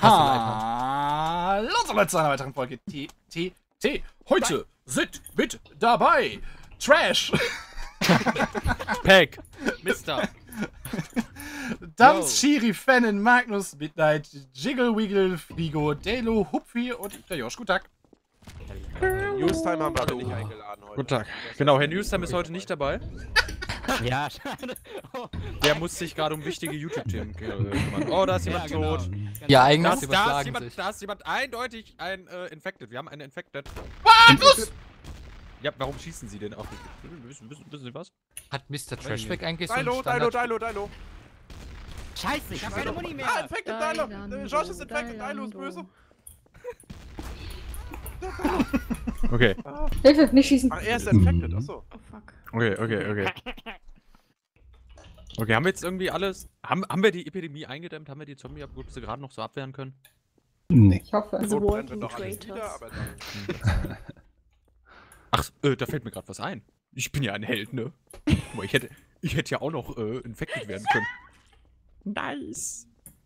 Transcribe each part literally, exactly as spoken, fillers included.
Hallo zu einer weiteren Folge T T T. Heute sind mit dabei Trash, Pack, Mister Dams, Shiri, Fannen, Magnus, Midnight, Jiggle, Wiggle, Frigo, Delo, Hupfi und der Josh. Guten Tag. Newstime haben wir aber nicht eingeladen heute. Guten Tag. Genau, Herr Newstime ist heute nicht dabei. Ja, schade. Oh. Der muss sich gerade um wichtige YouTube-Themen kümmern. Oh, da ist jemand Ja, genau. tot. Ja, eigentlich Das, da, ist überschlagen jemand, sich. da ist jemand eindeutig ein äh, Infected. Wir haben einen Infected. Was? Ja, warum schießen Sie denn auch? Wissen, wissen, wissen Sie was? Hat Mister Trashback eigentlich so Dilo, einen Dilo, Standard... Dilo, Dilo. Scheiße, ich hab keine Muni mehr. Ah, Infected Dilo. Äh, Josh ist Infected, Dilo ist böse. Okay. Hilfe, nicht schießen. Ach, er ist Infected, achso. Oh fuck. Okay, okay, okay. Okay, haben wir jetzt irgendwie alles... Haben, haben wir die Epidemie eingedämmt? Haben wir die Zombie-Apokalypse gerade noch so abwehren können? Nee. Ich hoffe. So So brennen wir doch alles wieder, aber dann... Ach, äh, da fällt mir gerade was ein. Ich bin ja ein Held, ne? Guck mal, ich hätte, ich hätte ja auch noch äh, infected werden können. Nice.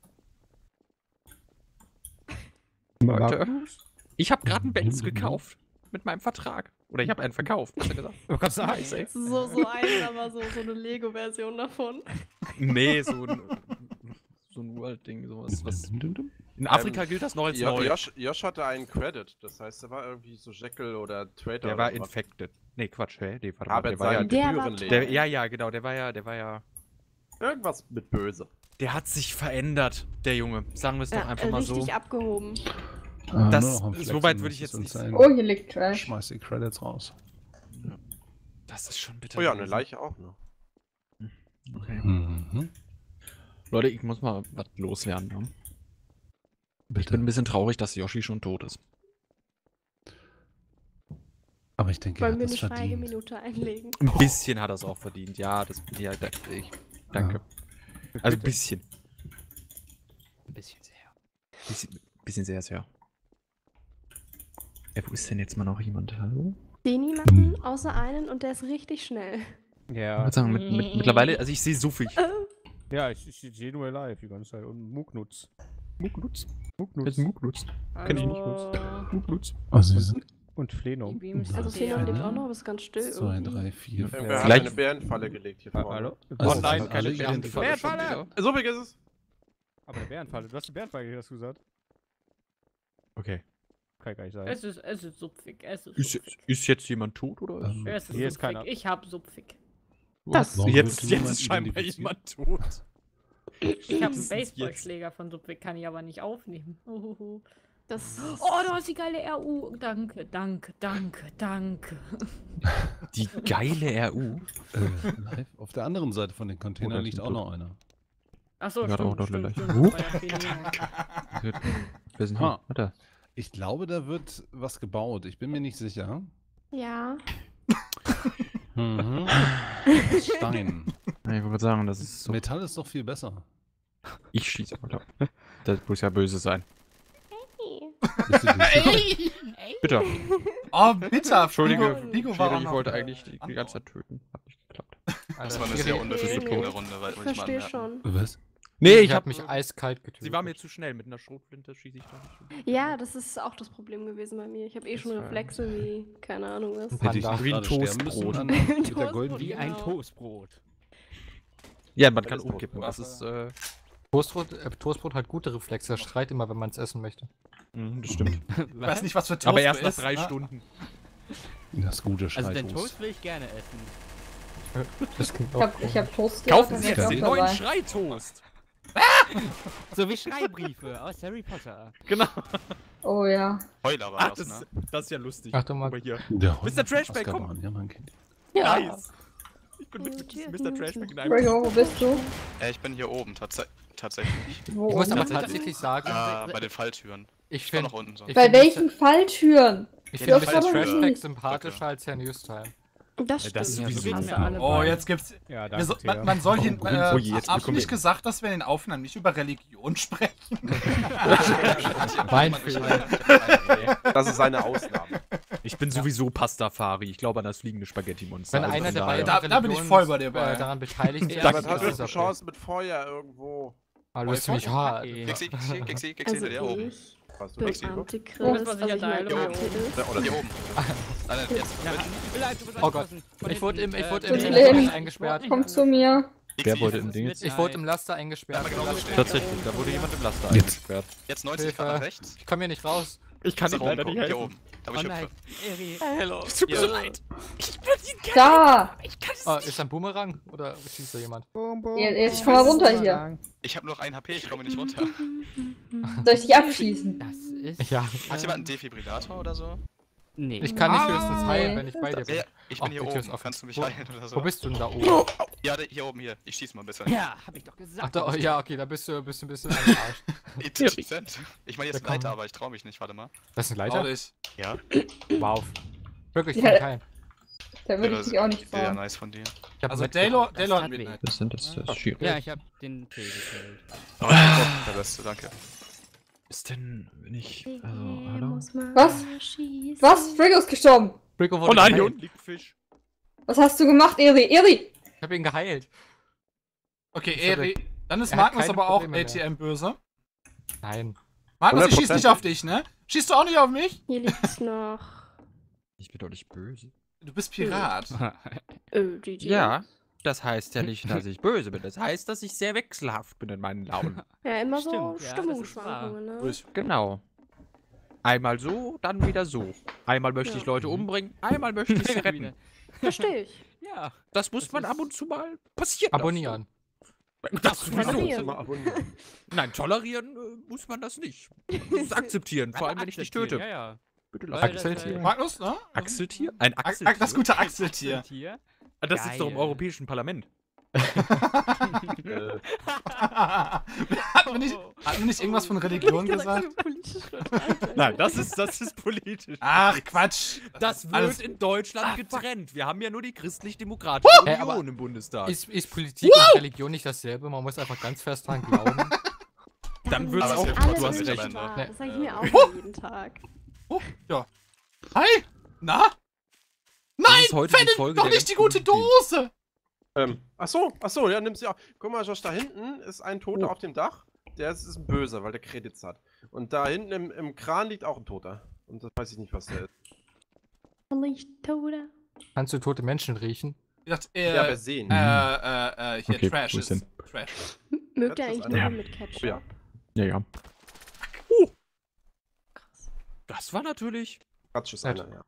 Leute, ich habe gerade einen Benz gekauft. Mit meinem Vertrag. Oder ich habe einen verkauft, besser gesagt. Du kannst sagen, Nice, ey. So, so ein, aber so, so eine Lego-Version davon. Nee, so ein, so ein World-Ding, sowas. Was. In Afrika Ähm, gilt das noch als Jo- neu. Josh, Josh hatte einen Credit, das heißt, er war irgendwie so Jekyll oder Traitor. Der oder war sowas. infected. Nee, Quatsch, hä? Nee, warte mal, Aber der war ja... sein Der war Gebührenleben. Der, ja, ja, genau, der war ja, der war ja... Irgendwas mit Böse. Der hat sich verändert, der Junge. Sagen wir es doch Ja, einfach mal so. richtig abgehoben. Ah, Das- nur noch am Flexen so weit würde ich muss es jetzt uns nicht- sein. Oh, hier liegt Trash. Schmeiß die Credits raus. Das ist schon bitter. Oh ja, eine gewesen. Leiche auch noch. Okay. Mhm. Leute, ich muss mal was loswerden. Ne? Ich bin Bitte. ein bisschen traurig, dass Yoshi schon tot ist. Aber ich denke, er Wollen hat wir das eine verdient. Schweigeminute einlegen? Ein bisschen hat er es auch verdient. Ja, das. Ja, da, ich, danke. Also ein bisschen. Ein bisschen sehr. Bisschen, bisschen sehr, sehr. Ja, wo ist denn jetzt mal noch jemand? Hallo? Den niemanden, außer einen, und der ist richtig schnell. Ich Ja. würde sagen, mit, mit, mittlerweile, also ich sehe so viel. Ja, ich, ich, ich sehe nur live die ganze Zeit. Und Mugnutz. Mugnutz. Mugnutz. Mugnutz. Kenn ich nicht. Hallo. Mugnutz. Oh, sie sind Und Plenum. Also Phenom lebt auch noch, aber ist ganz still zwei, irgendwie. drei, vier, Irgendwer fünf. hat Vielleicht- eine Bärenfalle gelegt hier vorne. Hallo? Also, Oh nein, alle keine identifiziert. Bärenfalle. Bärenfalle! So big ist es. Aber eine Bärenfalle. Du hast eine Bärenfalle, hast du gesagt? Okay. Kann gar nicht sein. Es ist, es ist supfig, es ist Ist, supfig. ist jetzt jemand tot oder? Ähm, Es ist Hier ist supfig. keiner. Ich hab supfig. Was? Warum Jetzt, willst du jetzt niemanden ist scheinbar identifizieren? jemand tot. Ich hab einen Jetzt. Baseballschläger von supfig, kann ich aber nicht aufnehmen. Uhuhu. Das Oh, du hast die geile R U. Danke, danke, danke, danke. Die geile R U. Äh, live. Auf der anderen Seite von den Containern Oder liegt sind auch noch einer. Achso, Ja, stimmt, doch, doch, stimmt, doch, stimmt, doch. das war ja Phenom. Wer ist denn Ha. hier? Warte. Ich glaube, da wird was gebaut. Ich bin mir nicht sicher. ja. Mhm. Stein. Ja, ich wollte sagen, das ist so. Metall ist doch viel besser. Ich schieße, oder? Das muss ja böse sein. Bist du sicher? Bitte. Oh, bitter. Entschuldige, Frigo, Frigo war Schiri, auch ich noch- wollte eigentlich die, die ganze Zeit töten. Hat nicht geklappt. Das war eine sehr unbefriedigende Runde, weil Ich muss ich mal verstehe anmerken. schon. Was? Nee, ich ich hab hab mich eiskalt getötet. Sie war mir zu schnell. Mit einer Schrotflinte schieße ich doch nicht. Ja, das ist auch das Problem gewesen bei mir. Ich habe eh schon Das war- Reflexe wie, keine Ahnung was. Hätte ich Panda. Wie ein gerade sterben müssen Toastbrot. an- mit der Toastbrot. goldenen Wie ein Genau. Toastbrot. Ja, man kann Alles gut. umkippen. Das ist, äh, Toastbrot, äh, Toastbrot hat gute Reflexe, er schreit immer, wenn man es essen möchte. mh, das stimmt. Ich weiß nicht, was für Toast Aber erst du nach isst, drei ne? Stunden. Das gute Also den Schreitoast. Toast will ich gerne essen. Das klingt Ich auch hab, ich hab Toast Kaufen gehabt, Sie das jetzt ist den auch neuen dabei. Schreitoast. So wie Schreibriefe aus Harry Potter. Genau. Oh ja. Heuler war Ach, das, das, ne? das ist ja lustig. Achtung mal. Guck mal hier. Der Mister Trashback, komm. Azkaban, ja, man kennt ihn. Ja. Nice. Ich bin mit, mit Mister Trashback in einem. Frigo, wo bist du? Äh, ich bin hier oben, tats tatsächlich. Wo? Ich muss aber unten? tatsächlich sagen, Ah, bei den Falltüren. ich War finde noch unten so. ich Bei find welchen Falltüren? Ich Ja, finde die Mister Falltür. Trashback sympathischer als Herr Newstime. Das Ja, stimmt. das ist Ja, sowieso. so geht's Hast du alle Oh, beide. jetzt gibt's. Ja, Wir danke so, sehr. man, man soll hier. Oh, Äh, oh je, jetzt hab ich bekomme nicht ich- gesagt, dass wir in den Aufnahmen nicht über Religion sprechen? Mein Fehler. Das ist eine Ausnahme. Ich bin sowieso Pastafari. Ich glaube an das fliegende Spaghetti-Monster. Wenn Also einer von der daher- beiden Da- da bin ich Religionen, voll bei dir bei. äh, daran beteiligt ist, Ja, Ja, Danke. was hast du ist für das Chancen mit Feuer irgendwo? Aber das ist ziemlich hart. Gexi, Gexi, Gexi, Gexi, Also hinter dir oben. ich Warst du bin Gexi? Antichrist. Oh, das war sicher also ich geil, meine oder? Antichrist. Ja, oder Hier oben. Nein, nein, jetzt. Ja, Mit. vielleicht, du bist Oh Gott. angeschossen. Von Ich wurde im, hinten, ich wurde äh, im so im schlimm. Dings eingesperrt. Komm zu mir. Gexi, wurde das im ist Ding? mit Ich wurde ein. im Laster eingesperrt. Einmal genau stehen. Tatsächlich, da wurde jemand im Laster eingesperrt. Jetzt neunzig Grad nach Hilfe. rechts. Ich komme hier nicht raus. Ich kann Nach oben gucken, hier oben. Da wo Oh ich nein, hüpfe. Eri. Hello. Tut mir so leid. Da! Oh, ist da ein Boomerang? Oder schießt da jemand? Jetzt komm mal runter hier. Ich habe nur noch ein H P, ich komme nicht runter. Soll ich dich abschießen? Das ist. Ja. Hat jemand einen Defibrillator oder so? Nee. Ich kann dich Ah. höchstens heilen, wenn ich bei dir Ja, bin. ja, ich bin Ach, hier die Tür ist oben. offen. Kannst du mich Wo- heilen oder so? Wo bist du denn da oben? Ja, da- hier oben, hier. Ich schieß mal ein bisschen. Ja, hab ich doch gesagt. Ach da, oh, ja, okay, da bist du, bist du ein bisschen am Arsch. Dezent. Ich meine jetzt Da komm. Leiter, aber ich trau mich nicht. Warte mal. Das ist ein Trau Leiter? dich. Ja. Wow. Wirklich, Ja. von keinem. Da würde ich dich auch nicht Sehr trauen. nice von dir. Ich hab Also mit- Daylor, Das Daylor tat hat weh. Midnight. Das sind das, das schwierig. Ja, ich hab den Tee gekillt. Oh, der Beste, danke. Ist denn, wenn ich, also, hallo? Was? Was? Frigo ist gestorben. Rico wurde Oh nein, hier geheilt. unten liegt ein Fisch. Was hast du gemacht, Eri? Eri! Ich hab ihn geheilt. Okay, Ich hatte- Eri. Dann ist er hat Magnus keine aber auch Probleme mehr. A T M böse. Nein. Magnus, ich schieß hundert Prozent. nicht auf dich, ne? Schießt du auch nicht auf mich? Hier liegt's noch. Ich bin doch nicht böse. Du bist Pirat. Ö, G G. Ja, das heißt ja nicht, dass ich böse bin. Das heißt, dass ich sehr wechselhaft bin in meinen Launen. Ja, immer Stimmt, so ja, Stimmungsschwankungen, ne? Ruhig. Genau. Einmal so, dann wieder so. Einmal möchte Ja. ich Leute umbringen, einmal möchte ich sie retten. Wieder. Verstehe ich. Ja. Das muss Das man ist- ab und zu mal passieren lassen. Abonnieren. Das sowieso. Tolerieren. Mal abonnieren. Nein, tolerieren äh, muss man das nicht. Man muss es akzeptieren, vor allem wenn ich dich töte. Ja, ja. Bitte Weil lass das, Axeltier. äh, Magnus, ne? Axeltier? Ein Ach, Axeltier? ach, das gute Axeltier. Tier. Ah, das ist doch im Geil. Europäischen Parlament. Äh, Hatten wir nicht, hatten wir nicht irgendwas von Religion gesagt? Nein, das ist, das ist politisch. Ach, Quatsch. Das wird Alles- in Deutschland getrennt. Wir haben ja nur die christlich-demokratische Hä, Union aber im Bundestag. Ist, ist Politik und Religion nicht dasselbe? Man muss einfach ganz fest dran glauben. Dann wird's Aber auch, es hilft du trotzdem hast nicht am recht. Ende. Nee. Das sag ich mir auch jeden Tag. Oh, ja. Hi! Na? Das Nein! ist heute die Fennel, Folge doch der nicht die ganz gute guten Dose! ähm, ach so, ach so, ja, nimm sie auch. Guck mal, Josh, da hinten ist ein Toter auf dem Dach. Der ist, ist ein Böser, weil der Credits hat. Und da hinten im, im Kran liegt auch ein Toter. Und das weiß ich nicht, was der ist. Tote. Kannst du tote Menschen riechen? Ich dachte, Ja, äh, wir sehen. äh, äh, äh, hier, Okay, Trash wo ist ist. denn? Trash. Mögt ihr Das ist eigentlich eine- Nudeln Ja. mit Ketchup? Ja. Ja, ja. Krass. Das war natürlich. Quatsch ist Nett. einer, ja.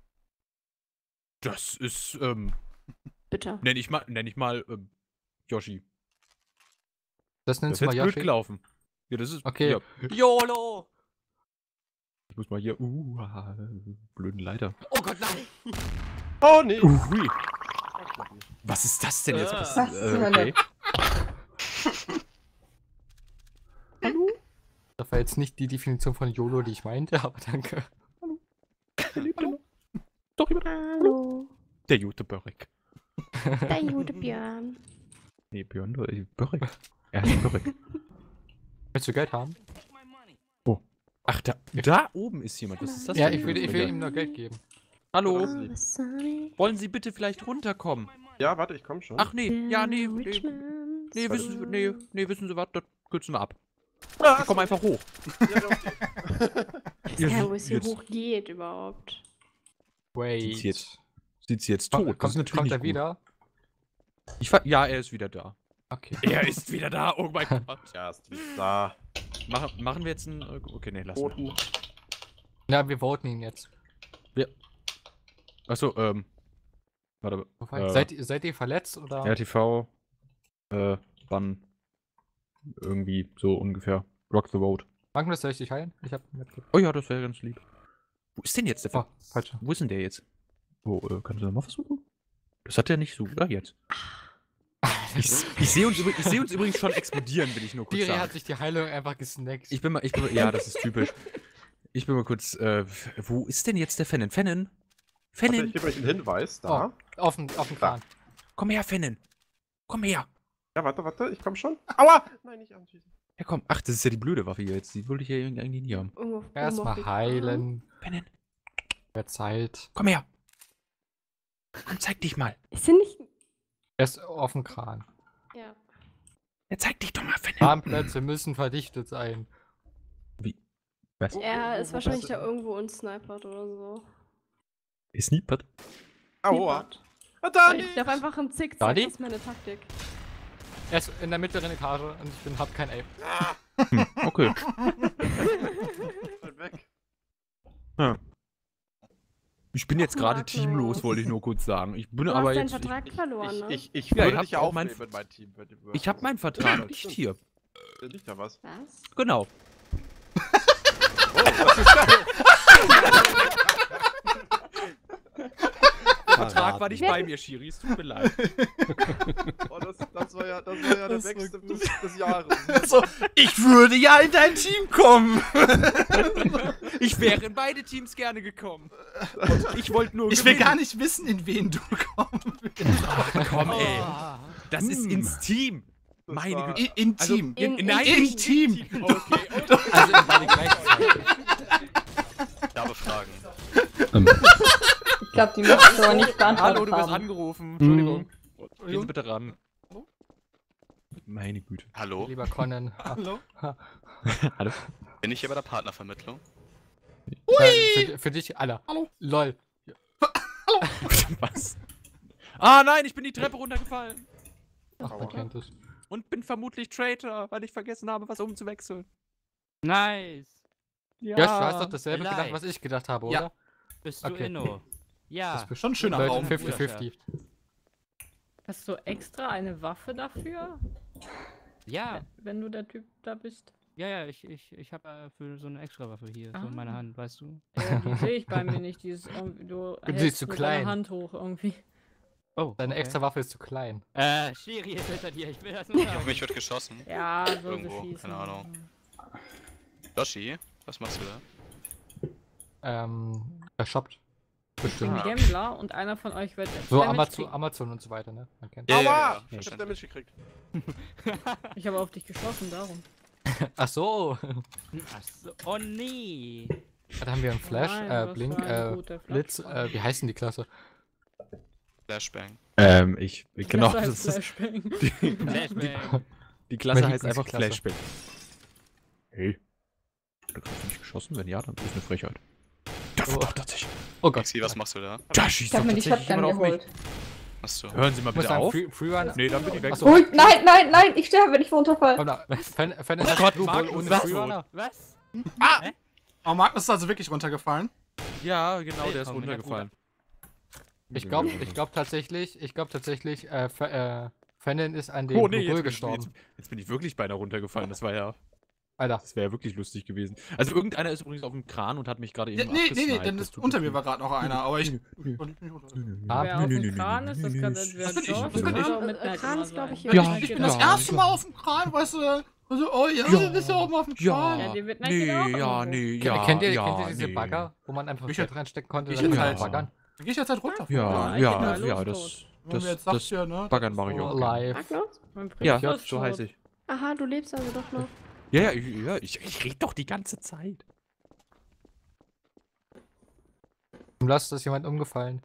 Das ist, ähm, Bitte. nenn ich mal, nenn ich mal, ähm, Yoshi. Das Das nennst ist du jetzt mal blöd Yoshi? gelaufen. Ja, das ist. Okay. Ja, YOLO! ich muss mal hier. Uh, ah, blöden Leiter. Oh Gott, nein! Oh, nee. Ui. Was ist das denn jetzt? Äh. Was, Was zur Hölle? Das war jetzt nicht die Definition von YOLO, die ich meinte, aber danke. Doch jemand. Hallo. Der gute Börek. Der gute Björn. Nee, Björn, äh, Börek. Er heißt Börek. Willst du Geld haben? Ach, da, da oben ist jemand. Was ist das Ja, denn? ich will, ich will ihm nur Geld geben. Hallo, Das ist lieb. wollen Sie bitte vielleicht runterkommen? Ja, warte, ich komm schon. Ach nee, ja, nee, nee, nee, wissen Sie, nee, nee, wissen Sie was, das kürzen wir ab. Ah, Ich komm einfach hoch. ja, ja, okay. Ich Ihr weiß gar nicht, seht wo es hier jetzt- hoch geht überhaupt. Wait. Sieht sie jetzt, sieht sie jetzt Kommt, tot? Das ist kommt, natürlich kommt nicht er gut. wieder? Ich ver ja, er ist wieder da. Okay. Er ist wieder da, oh mein Gott. Ja, ist wieder da. Machen, machen wir jetzt ein... äh, Okay, nee, lass mal. Toten. Ja, wir voten ihn jetzt. Achso, ähm... Warte, Wobei, Äh. seid, ihr- seid ihr verletzt oder? R T V, äh, wann? Irgendwie so ungefähr. Rock the Road. Magnus, soll ich dich heilen? Ich hab mitgegeben. Oh ja, das wäre ganz lieb. Wo ist denn jetzt der Oh, Ver falsche. Wo ist denn der jetzt? Wo, äh, kannst du nochmal versuchen? Das hat er nicht so, oder jetzt? Ich, ich sehe uns, übrig- ich seh uns übrigens schon explodieren, will ich nur kurz Biri sagen. hat sich die Heilung einfach gesnackt. Ich bin mal, ich bin mal, ja, das ist typisch. Ich bin mal kurz, äh, wo ist denn jetzt der Fennen? Fennen? Warte, Fennen? ich gebe euch einen Hinweis. Da. Oh, auf dem auf dem Kran. Komm her, Fennen. Komm her. Ja, warte, warte, ich komm schon. Aua! Nein, nicht anschießen. Ja, komm. Ach, das ist ja die blöde Waffe hier jetzt. Die wollte ich ja irgendwie eigentlich nie haben. Irgendwo- irgendwo auf Erstmal die- heilen. Fennen, Wer Zeit. komm her. Komm, zeig dich mal. Ist sie nicht. Erst auf dem Kran. Ja. Ja, zeig dich doch mal, Fenne. Farmplätze müssen verdichtet sein. Was? Er ist wahrscheinlich da irgendwo und snipert oder so. Ist Snippert? Aua. Snipert. Ah, Dani! Ich darf einfach im Zickzack, Dani? das ist meine Taktik. Er ist in der mittleren Etage und ich bin, hab kein Aim. Hm, okay. Halt weg. Ich bin jetzt gerade Magnus. teamlos, wollte ich nur kurz sagen. Ich bin Du aber hast deinen jetzt. Ich, Vertrag verloren, ne? Ich, ich, ich Ja, würde ihr dich ja habt auch mein- aufnehmen in mein Team. wenn du- ich habe meinen Vertrag nicht hier. Da liegt da was. Was? Genau. Der Vertrag war nicht Wer- bei mir, Shiri. Es tut mir leid. Oh, das, das war ja, das war ja der Das war Backstep gut. des, des Jahres. So, ich würde ja in dein Team kommen. Ich wäre in beide Teams gerne gekommen. Und ich wollte nur Ich will gewinnen. gar nicht wissen, in wen du kommen willst. Komm, ey. Das ist Hm. ins Team. Das Meine war- Güte. In, in Also, Team. in- in, nein, in nicht Team. Okay. Also in beide gleichzeitig. Ich habe Fragen. Ich glaube, die müssen aber nicht beantwortet Hallo, du wirst haben. angerufen. Entschuldigung. Gehen Sie bitte ran. Meine Güte. Hallo? Lieber Conan. Hallo? Hallo? Bin ich hier bei der Partnervermittlung? Äh, für, für dich, Alter. Hallo? Lol. Was? Ah nein, ich bin die Treppe runtergefallen. Ach, man kennt es. Und bin vermutlich Traitor, weil ich vergessen habe, was umzuwechseln. Nice. Ja, du hast doch dasselbe Leid. gedacht, was ich gedacht habe, Ja. oder? Bist du Okay. Inno? Ja. Das Schon ein schöner Leute, Raum. fünfzig fünfzig. Hast du extra eine Waffe dafür, Ja. wenn du der Typ da bist? Ja, ja, ich, ich, ich habe äh, für so eine Extrawaffe hier, so in meiner Ah. Hand, weißt du? Ja, die sehe ich bei mir nicht. Die ist irgendwie, du Die ist hältst zu mit klein. deiner Hand hoch irgendwie. Oh. Deine okay. extra Waffe ist zu klein. Äh, Schiri ist hinter dir, ich will das nur Auf sagen. mich wird geschossen. Ja, so Irgendwo, sie schießen. keine Ahnung. Yoshi, was machst du da? Ähm, er shoppt. Bestimmt. Ein Gambler und einer von euch wird So Damage Amazon, kriegen. Amazon und so weiter, ne? Man kennt. Ja, ja, Aua! ja, Ich hab verständlich. Damage gekriegt. Ich habe auf dich geschossen, darum. Ach so. Ach so, oh nee. Da haben wir einen Flash, Nein, äh, das Blink, war ein äh, guter Blitz, Flashbang. äh, wie heißen die Klasse? Flashbang. Ähm, ich. Genau. Klasse Das heißt ist, Flashbang. die, Flashbang. die Klasse Meine heißt einfach Lieblingsklasse. Flashbang. Hey. Hat er gerade nicht geschossen? Wenn ja, dann ist eine Frechheit. Der Oh. oh. tatsächlich. Oh Gott. Maxi, was machst du da? Da Ich schießt habe doch mir die tatsächlich Shotgun jemand auf mich. geholt. Achso. Hören Sie mal Ich muss bitte sagen, auf. Free, Freerunner. Nee, dann bin ich weg. Achso. Oh, nein, nein, nein, ich sterbe, wenn ich runterfall. Komm da. Fan, Fan oh Gott, Blue Ball Magnus, ohne was? Freerunner. Was? Oh, Magnus ist also wirklich runtergefallen. Ja, genau, der ist Willkommen in der runtergefallen. Ich glaube ich glaub tatsächlich, ich glaube tatsächlich, äh, Fa- äh, Fanon ist an dem Oh Blue nee, Bull jetzt bin, ich, jetzt, gestorben. jetzt bin ich wirklich beinahe runtergefallen. Das war ja. Alter. Das wäre ja wirklich lustig gewesen. Also irgendeiner ist übrigens auf dem Kran und hat mich gerade Ja, eben nee, nee, nee, abgesniped. denn Das das, tut unter mir mir war gerade noch einer, aber ich. Ah, Wer auf dem Kran ist, das kann entweder Das bin ich, George das bin ich. oder Äh, Midnight Kran immer ist, glaube ich, sein. hier. Ja, Ich bin das ja. erste Mal auf dem Kran, weißt du? Also, oh ja, Ja. du bist ja oben auf dem Ja, Kran. Ja, die Midnight nee, geht auch ja, irgendwo. nee, Kennt- ja, kennt ihr, ja, kennt ihr diese nee. Bagger, wo man einfach Ich Fett hätt- reinstecken konnte? ich dann hätt kann man halt- baggern? Dann geh ich jetzt halt runter. Ja, ich ja, bin ja, los das, tot. Wenn das, wir jetzt sagt das hier, ne? baggern mache ich Oh, auch. live. Magnus? Mein Ja, Prinz ist so tot. heiße ich. Aha, du lebst also doch noch. Ja, ja, ich, ja, ich, ich rede doch die ganze Zeit. Lass, ist jemand umgefallen.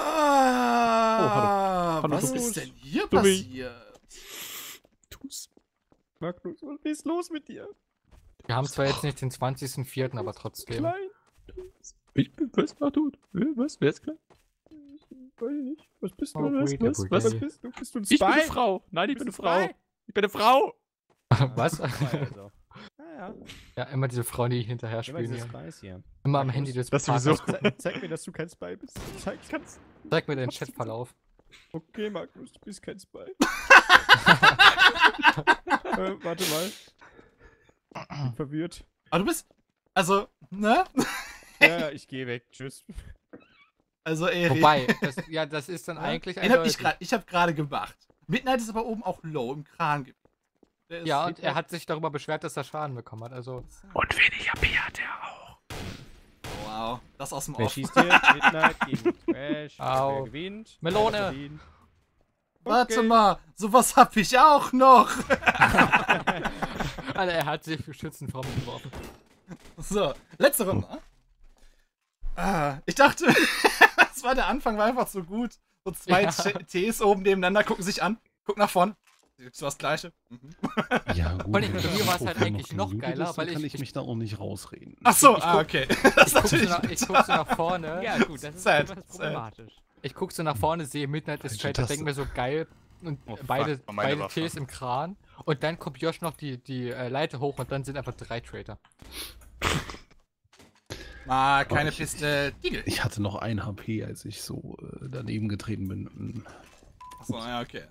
Ah, Hallo, was Tobi. ist denn hier Tobi. passiert? Tu's. Magnus, was ist los mit dir? Wir haben zwar jetzt nicht den zwanzigsten vierten aber trotzdem. Ich bin was war tot? Was? Wer ist klein? Weiß ich nicht. Was bist Oh, wait a Was, was, was minute. bist du? Bist du ein Spy? Ich bin eine Frau. Nein, ich bin eine Bist du Frau. Spy? Ich bin eine Frau. Was? Also. Ja, ja. Ja, immer diese Frauen, die hinterher Immer spielen. diese Hier. Spice hier. Immer am Handy des Das Partners. sowieso. Ze zeig mir, dass du kein Spy bist. Zeig, kannst. Zeig mir den Chatverlauf. Okay, Magnus, du bist kein Spy. äh, warte mal. Bin verwirrt. Aber du bist. Also, ne? Ja, ja, ich gehe weg. Tschüss. Also, ey, Wobei, das, ja, das ist dann Ja? eigentlich Den hab ich eindeutig. grad, ich hab gerade gemacht. Midnight ist aber oben auch low im Kran. ge- Der ist- Ja, und er hat sich darüber beschwert, dass er Schaden bekommen hat. Also, Und wenig H P hat er auch. Wow, das aus dem Wer Off. schießt hier? Midnight gegen Trash. Au. Wer gewinnt? Melone. Wer verdient? Warte Okay. mal, sowas hab ich auch noch. Alter, er hat sich für Schützenformen geworfen. So, letzte Runde. Ah, ich dachte, das war der Anfang, war einfach so gut. So zwei Ja. Ts oben nebeneinander, gucken sich an, gucken nach vorne. Gibt's das Gleiche? Mhm. Ja, gut. Vor allem, wenn bei das mir war es halt Mikrofon eigentlich noch gemutet geiler, ist, weil dann kann ich- ich mich da auch nicht rausreden. Ach so, Ich ah, guck- okay. Das ist Ich guck, so natürlich nach, ich guck so nach vorne. Ja, gut, das ist Sad, etwas sad. problematisch. Ich guck so nach vorne, sehe Midnight is Falsche Traitor, Taste. denke mir so geil. Und Oh, fuck, beide, war meine beide Waffe. Ts im Kran. Und dann kommt Josh noch die, die äh, Leiter hoch und dann sind einfach drei Traitor. Ah, keine ich- Piste. Diegel. Ich hatte noch ein H P, als ich so äh, daneben getreten bin. Achso, ja, okay.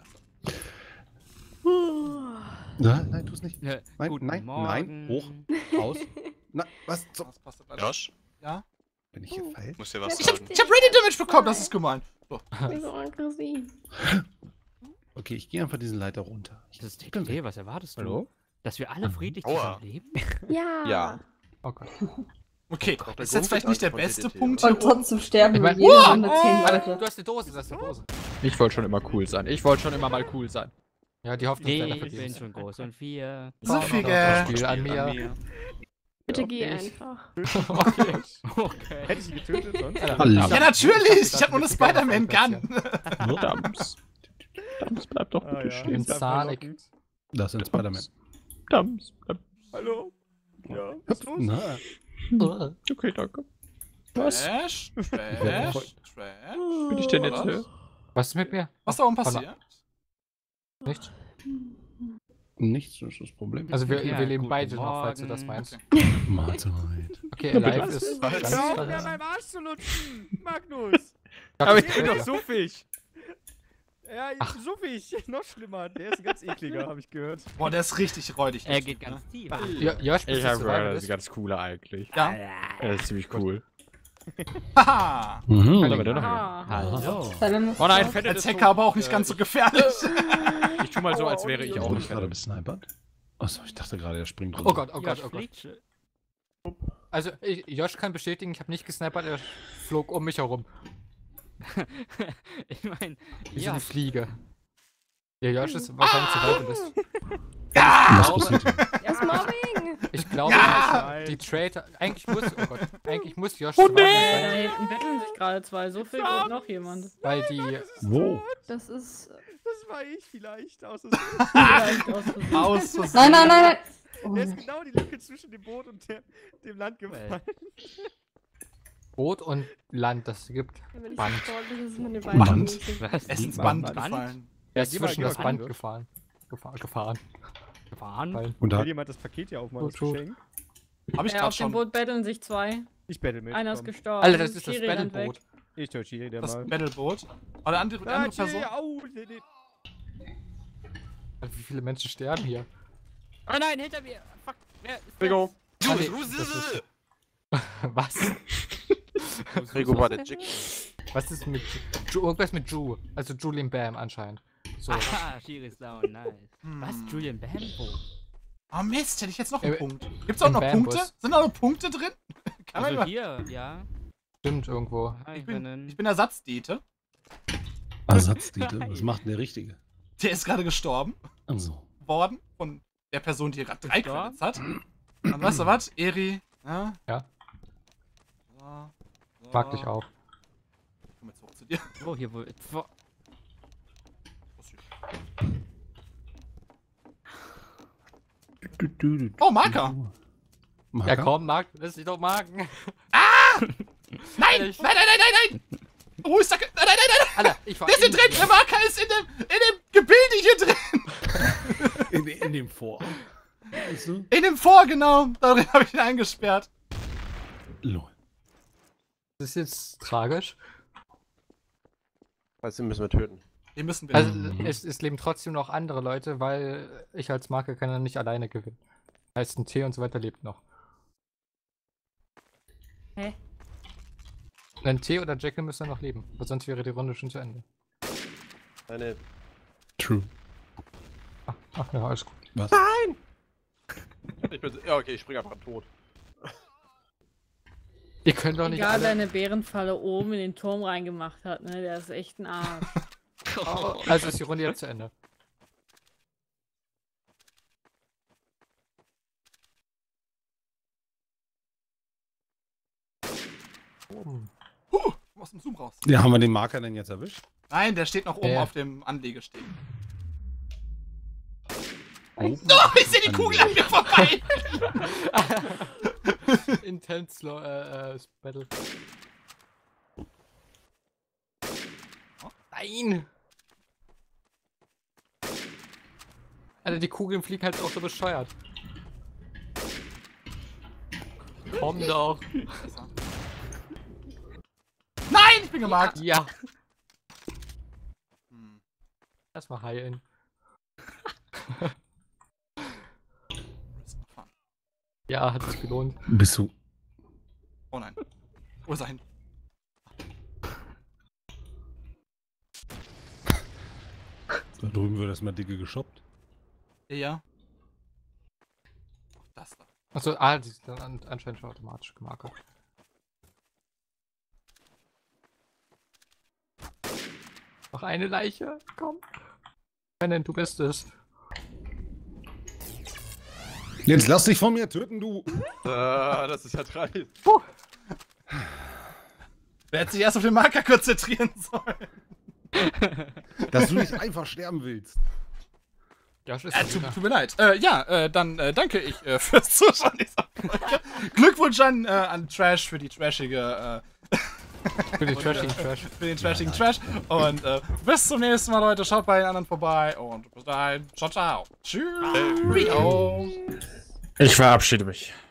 Nein, nein, tu's nicht. Ja, Nein, guten nein, nein, Morgen. hoch, raus. Na, was zum... Das passt leider. Josh, Ja? Bin ich gefeilt? muss dir was Ich sagen. Ich hab Radiant Damage bekommen, das ist gemein. So. Wie so aggressiv. Okay, ich gehe einfach diesen Leiter runter. Ich Das ist bin T T, was erwartest du? Hallo? Dass wir alle friedlich Aua. zusammenleben? Ja. Ja. Oh Gott. Okay, der ist jetzt vielleicht nicht der Grund beste von T T. Punkt Und hier oben. trotzdem sterben Ich wir mein- jede Wow! Runde zehn Warte, Leute. du hast eine Dose, du hast eine Dose. Ich wollte schon immer cool sein. Ich wollte schon immer mal cool sein. Ja, die Hoffnung ist leider Ich bin vergebens. schon groß und vier. So viel Das Geld. Spiel an mir. Bitte geh Ich- einfach. Okay. Okay. Hätte ich ihn getötet sonst? Alter, Hallo. ich Ja, hab- natürlich! Ich hab hab nur eine mit Zigarre Spider-Man-Gun. Dams. Dams, bleib doch bitte stehen. Im Sonic. Das sind Spider-Man. Dams, bleib. Hallo? Ja, was ist los? Na, Okay, danke. Trash, Trash, Trash. Bin ich denn jetzt, Was? ne? Was ist mit mir? Was da oben passiert? Nichts. nichts ist das Problem. Also wir, Ja, wir leben guten beide noch, falls du das Morgen. meinst. Mahlzeit. Okay, bitte Alive was? ist Was? ganz Hör auf, mir verletzt. beim Arsch zu lutschen! Magnus! hab Aber das ich bin gehört, doch ja. suffig! Ja, Ach. suffig! Noch schlimmer. Der ist ein ganz ekliger, habe ich gehört. Boah, der ist richtig räudig. Er geht ganz tief. Jo- Josh, bist Ich du habe gehört, das Survivalist? ist ganz cooler eigentlich. Ja. Das ist ziemlich cool. Haha. Mhm. Aber dennoch. Ah. Hallo. Silent Oh nein, ist Fette Als Hacker aber auch nicht ganz so gefährlich. Ich tu mal so, als wäre ich auch Wurde nicht ich gerade Fette. besnipert? Achso, ich dachte gerade, er springt Oh Gott, oh Ja, Gott, oh Gott. fliegt- Also, ich, Josh kann bestätigen, ich habe nicht gesnipert, er flog um mich herum. Ich meine, Wie so ja, eine Fliege. Ja, Josh ist wahrscheinlich Survivalist. Was glaube- passiert hier? Er ist Mobbing! Ich glaube, Ja! die Traitor. Eigentlich muss. Oh Gott. Eigentlich muss Josh Da Survivalist sein, hinten betteln sich gerade zwei. So viel und noch jemand. weil die. Wo? Das ist. Das war ich vielleicht. Außer Vielleicht aus Versehen. Aus Versehen. Nein, nein, nein, nein. Oh, Der ist genau die Lücke zwischen dem Boot und der, dem Land gefallen. Boot und Land, das gibt. Wenn ich Band. so sportlich ist, meine Band. Beine nicht. was? Es ist ins Band. Band gefallen. Er ist geh mal- zwischen geh das mal Band rein, gefahren. Gefahren. Gefahren. Gefahren? Weil- Und da, Will jemand das Paket hier aufmachen, das Gut, gut. Geschenk? Hab ich Ja, grad auf dem schon. Boot betteln sich zwei. Ich battle mit. Einer ist komm. gestorben. Alter, das ist das Chiri rennt weg. Battleboot. Ich touchiere der Das mal. Battleboot. Oder andere, Ah, andere Chiri, Person. au, nee, nee. Alter, wie viele Menschen sterben hier? Oh nein, hinter mir! Fuck! Wer ist Rigo. Ah, nee, das ist- Was? Rigo war der Chick. Was ist mit. Ju, irgendwas mit Ju. Also Julian Bam anscheinend. So. Ah, Chiri ist down, nice. Was? Hm. Julian Bambo? Oh Mist, hätte ich jetzt noch einen Äh, Punkt. Gibt's auch im noch Bambus. Punkte? Sind da noch Punkte drin? Kann man Also mal. hier, ja. Stimmt irgendwo. Ich bin, Können. ich bin Ersatzdete. Ersatzdete, was macht denn der Richtige? Der ist gerade gestorben Also, worden von der Person, die gerade drei Gestorben? Credits hat. Und weißt du was? Eri. Ja. Ja. So, so. Mag dich auch. Ich komm jetzt hoch zu dir. Wo, hier, wo? wo du, du, du, Oh, Marker. du. Ja Marker? komm, Marc, lass dich doch marken. Nein! Nein, nein, nein, nein, nein, nein! Wo ist der? Nein, nein, nein, nein! Alter, ich war Der ist hier in drin! dir. Der Marker ist in dem, in dem Gebilde hier drin! In, in dem Vor. Weißt du? In dem Vor, genau! Darin habe ich ihn eingesperrt. Lol. Das ist jetzt tragisch. Weißt du, müssen wir töten. Den müssen wir. Also Mhm. es, es leben trotzdem noch andere Leute, weil ich als Marke kann ja nicht alleine gewinnen. Heißt ein T und so weiter lebt noch. Hä? Ein T oder Jekyll müssen noch leben, weil sonst wäre die Runde schon zu Ende. Eine. True. Ach, ach ja, alles gut. Was? Ich bin. Ja, okay, ich spring einfach tot. Ihr könnt doch nicht Egal, alle... deine Bärenfalle oben in den Turm reingemacht hat, ne? Der ist echt ein Arsch. Also ist die Runde jetzt zu Ende. Huh, aus dem Zoom raus. Ja, haben wir den Marker denn jetzt erwischt? Nein, der steht noch oben Ja. auf dem Anlegesteg. oben Oh, ich sehe die an Kugel der- an mir vorbei! Intense Slow, äh, äh, Battle. Oh, nein! Alter, die Kugeln fliegen halt auch so bescheuert. Komm doch! Nein, ich bin gemarkt! Ja! Hm. Erstmal heilen. Ja, hat sich gelohnt. Bist du. Oh nein. Wo ist er hin? Da drüben wird erstmal dicke geshoppt. Ja. Das da. Achso, ah, die ist dann an, anscheinend schon automatisch gemarkert. Noch eine Leiche, komm. Kennen, du bist es. Jetzt lass dich von mir töten, du! Ah, das ist ja dreist. Wer hätte sich erst auf den Marker konzentrieren sollen? Dass du nicht einfach sterben willst. Josh ist Äh, der tut, Sieger. tut mir leid. Äh, ja, äh, dann äh, danke ich äh, fürs Zuschauen dieser Folge. Glückwunsch an, äh, an Trash für die trashige, äh, Für die trashigen Trash. für den trashigen Trash. Und äh, bis zum nächsten Mal, Leute. Schaut bei den anderen vorbei. Und bis dahin. Ciao, ciao. Tschüss. Hey. Rio. Ich verabschiede mich.